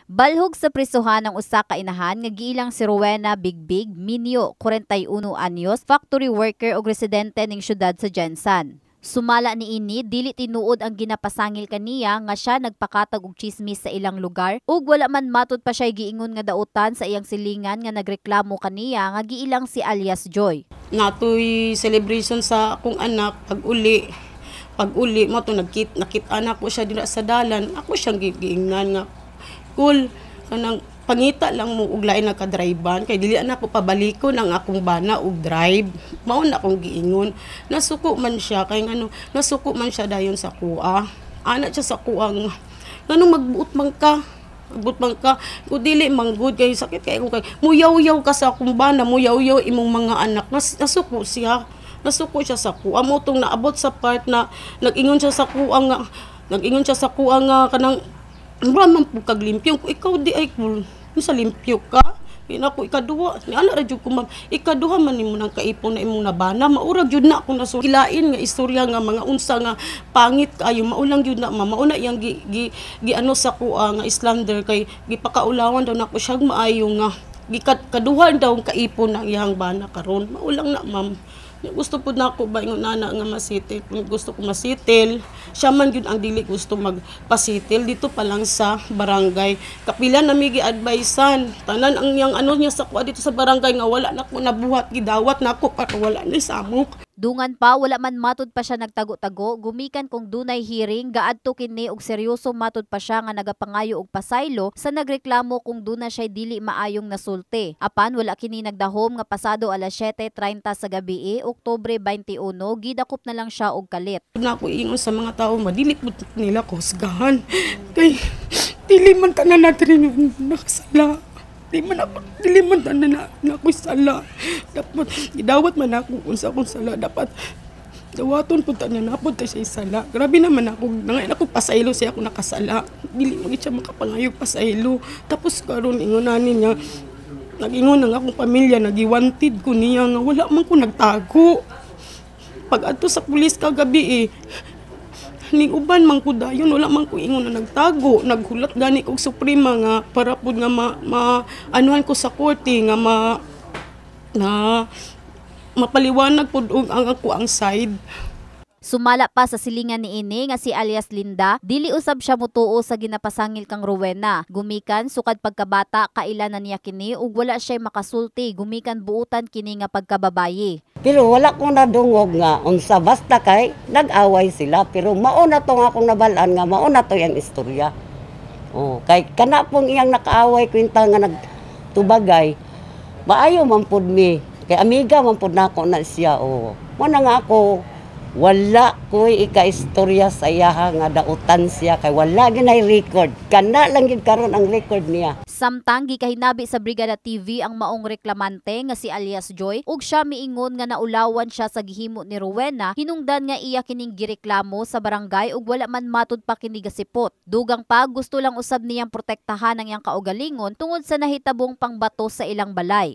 Balhog sa prisuhan ng usa ka inahan nga giilang si Rowena Bigbig Minyo, 41 anyos, factory worker ug residente ning syudad sa Jensan. Sumala niini dili tinuod ang ginapasangil kaniya nga siya nagpakatag og chismis sa ilang lugar ug wala man matud pa siya giingon nga dautan sa iyang silingan nga nagreklamo kaniya nga giilang si alias Joy. Natoy celebration sa akong anak pag-uli mo to nakita anak ko siya dira sa dalan, ako siyang giingnan nga cool kanang pangita lang mo og lain naka-drivean kay dili na ko pabalikon ang akong bana og drive. Mao na akong giingon. Nasuko man siya kay nasuko man siya dayon sa kuha. Ana siya sa kuha nga nganong magbuot man ka ko dili manggod kay sakit kay ko kay muyaw-yaw ka sa akong bana, muyaw-yaw imong mga anak. Nasuko siya sa kuha mo tong naabot sa part na nag-ingon siya sa kuha nga kanang man po kaglimpyo ko ikaw di ay cool sa limpyo ka ina ko ikaduha ni ana ra jud ko ma'am ikaduha man nimo nang kaipon na imong nabana maurag jud na ako nasukilain nga istorya nga mga unsa nga pangit kayo maulang jud na ma'am mauna iyang gi ano sa kuha nga islander kay gipakaulawan daw nako siya maayo nga gikaduha daw kaipon na iyang bana karon maulang na ma'am. Gusto po na ako ba yung nana nga masitil. Kung gusto ko masitil, siya man yun ang dili gusto magpasitil. Dito pa lang sa barangay. Kapila na may gi-advisean. Tanan ang yang ano niya sa kuha dito sa barangay nga wala na ko nabuhat. Gidawat na ako para wala na samok. Dungan pa, wala man matud pa siya nagtago-tago, gumikan kung dunay hearing, gaadto kini og seryoso matud pa siya nga nagapangayo og pasaylo sa nagreklamo kung duna siya dili maayong nasulti. Apan wala kini nagdahom nga pasado alas 7:30 sa gabi, Oktubre 21, gidakop na lang siya og kalit. Na ako ingon sa mga tao, madili po nila ko husgahan. Kay dili man tanan natin nakasala. Dili man tanan na ako sala. Dapat gidawat man ako unsa akong sala. Dapat dawaton po tanan napod ta siya sala. Grabe naman ako nangayon ako pasaylo siya ako nakasala. Dili man siya makapangayog pasaylo. Tapos karon ingonanin niya nag-ingon ang akong pamilya nagiwanted ko niya nga wala man ko nagtago. Pag adto sa pulis kagabi ning uban man ko dayon wala man ko ingon na nagtago. Naghulat gani kog suprema nga para pud nga anuhan ko sa korte nga mapaliwanag pud og ang ako ang side. Sumala pa sa silingan niini nga si alias Linda, dili usab siya mutuo sa ginapasangil kang Rowena. Gumikan sukad pagkabata kailanan niya kini ug wala siya makasulti, gumikan buutan kini nga pagkababayi. Pero wala ko nadungog nga unsa basta kay nag-away sila pero mao na to nga akong nabalaan nga mao na to yang istorya. Oh, kay kana pong iyang nakaaway kwenta nga nagtubagay. Maayo man pud mi. Kay amiga man pud nako na siya oh. Mo na nga ako wala ko'y ika-istorya sa iya nga dautan siya kay wala ginay record. Kana lang gid karon ang record niya. Samtang gikahinabi sa Brigada TV ang maong reklamante nga si alias Joy ug siya miingon nga naulawan siya sa gihimo ni Rowena hinungdan nga iya kining gireklamo sa barangay ug wala man matud pa kini gasipot. Dugang pa gusto lang usab niyang protektahan ang iyang kaugalingon tungod sa nahitabong pangbato sa ilang balay.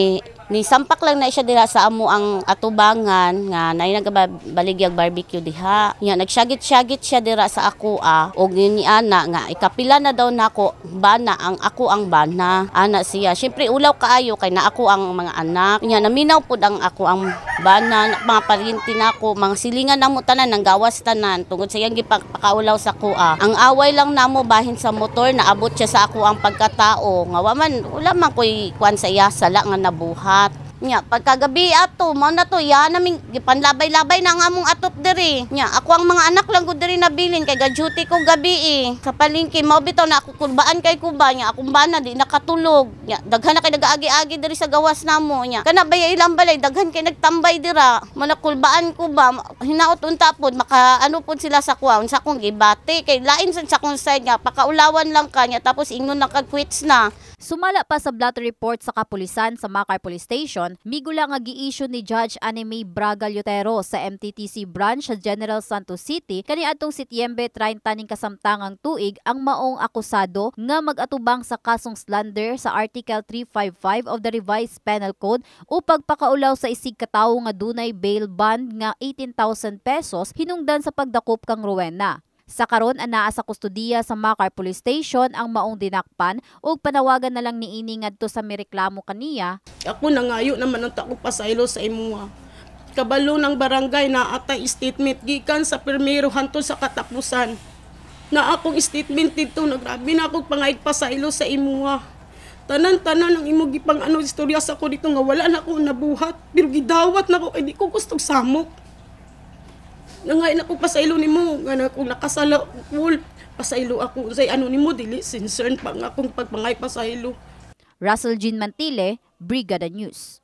Ni sampak lang na siya dira sa amo ang atubangan nga nay nagabaligyag barbecue diha. Nya nagsyagit-syagit siya dira sa ako og ni ana nga ikapila na daw nako bana ang ako ang bana. Ana siya. Syempre ulaw kaayo kay na ako ang mga anak. Nya naminaw pud ang ako ang bana, mga paryente nako, mga silingan namo tanan nang gawas tanan tungod sa iyang gipakaulaw sa kuha. Ang away lang namo bahin sa motor naabot siya sa ako ang pagkatao. Nga wala man koy kuan sa iya sala nga nabuhat. Nya pagkagabi ato mao na to ya naming gipanlabay-labay na nga among atop diri. Nya ako ang mga anak lang gud diri nabilin kay ga-duty ko gabi sa palengke mao bitaw na ako kulbaan kay kuba nya akong bana di nakatulog. Nya daghan na kay nagaagi-agi diri sa gawas namo nya. Kana baya ilang balay daghan kay nagtambay dira. Manakulbaan ko ba hinaot unta pod maka ano pod sila sa kuha unsa kong gibati kay lain sa kong side nga pakaulawan lang kanya tapos ingon na kag-quits na. Sumala pa sa blotter report sa kapulisan sa Macar Police Station, migula nga gi-issue ni Judge Anime Braga Liotero sa MTTC branch sa General Santos City kaniadtong Setyembre 30 ning kasamtangang tuig ang maong akusado nga mag-atubang sa kasong slander sa Article 355 of the Revised Penal Code o pagpakaulaw sa isig katawo nga dunay bail bond nga 18,000 pesos hinungdan sa pagdakop kang Rowena. Sa karon anaa sa kustudiya sa Macar Police Station ang maong dinakpan ug panawagan na lang niini ngadto sa mireklamo kaniya. Ako nangayo naman ang tako pasaylo sa imuha. Kabalo ng barangay na atay statement gikan sa pirmero hantod sa katapusan. Na akong statement dito nagrabi na akong pangayag pasaylo sa imuha. Tanan-tanan ang imo gipang istorya sa ko dito nga wala na ako nabuhat pero gidawat na ko kay di ko gustong samok. Nangay na ko pasaylo nimo nga kung nakasala full pasaylo ako say nimo dili concern pa nga akong pagpangay pasaylo. Russell Jean Mantile, Brigada News.